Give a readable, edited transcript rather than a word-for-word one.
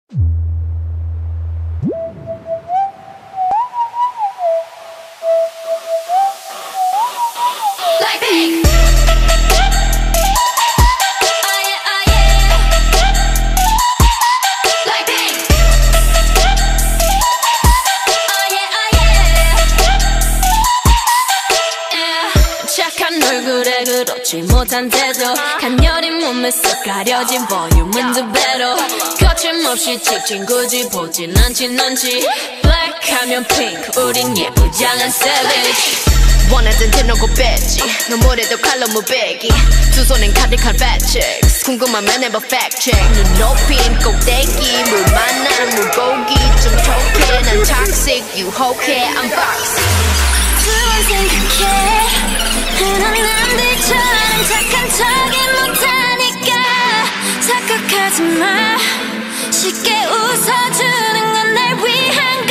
얼굴에 그렇지 못한 태도 간녀린 몸에 쏙 가려진 볼륨은 두 배로 거침없이 찍힌 굳이 보진 않지 넌지 Black 하면 pink 우린 예쁘장한 savage 원하던 대놓고 뺐지 눈물에도 칼로 무배기 두 손엔 가득한 fat chicks 궁금하면 해봐 fact check 눈 높인 꼭대기 물 만난 물고기 좀 톡해 난 toxic 유혹해 unbox 두 번 생각해 흔한 남들처럼 착한 척이 못하니까 착각하지 마 쉽게 웃어주는 건 날 위한